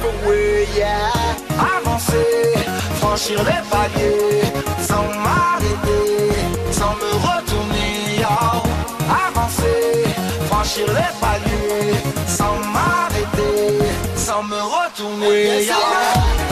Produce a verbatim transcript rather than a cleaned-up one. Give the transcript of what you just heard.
way, yeah. Avancer, franchir les paliers, sans m'arrêter, sans me retourner, yo. Avancer, franchir les paliers, sans m'arrêter, sans me retourner, yo.